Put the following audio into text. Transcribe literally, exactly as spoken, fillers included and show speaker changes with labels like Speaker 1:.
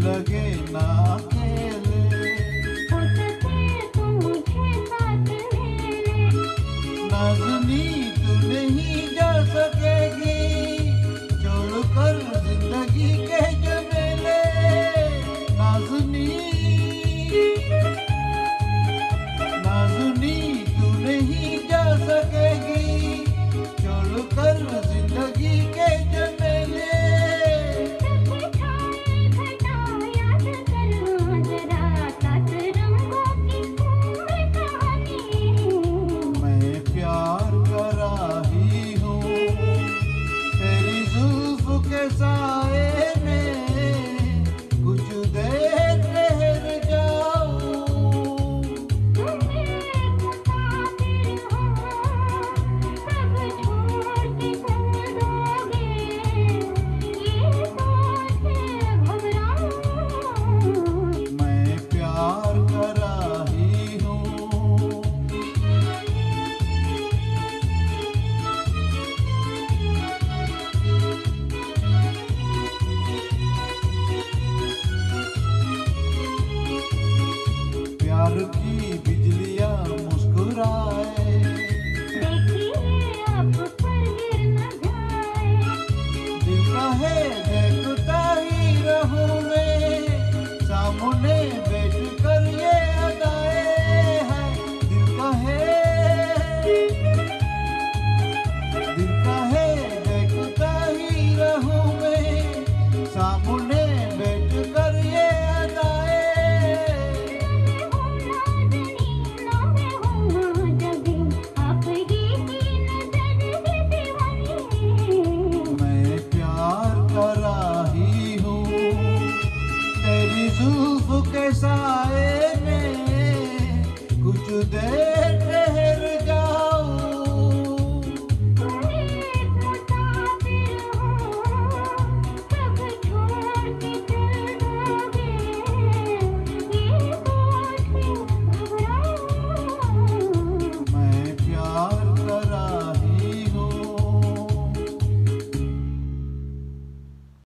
Speaker 1: लगे ना अकेले।
Speaker 2: हो सके तो मुझे साथ ले ले।
Speaker 1: नाज़नी तू नहीं जा सकेगी छोड़कर जिंदगी के झमेले। नाज़नी नाज़नी तू नहीं जा सकेगी छोड़कर जिंदगी के झमेले। मैं प्यार कर रही हूँ तेरी जुल्फ के साए में, कुछ देर ठहर जाऊं। मैं प्यार कर रही हूँ। प्यार की बिजलियाँ मुस्कुराए, दिल का है देखता ही रहूं मैं, सामने बैठ कर ये अदाएं हैं। दिल का है दिल का है देखता ही रहूं मैं, सामने बैठ कर ये अदाएं। मैं प्यार कर रही हूँ तेरी जुल्फ के साए में, कुछ देर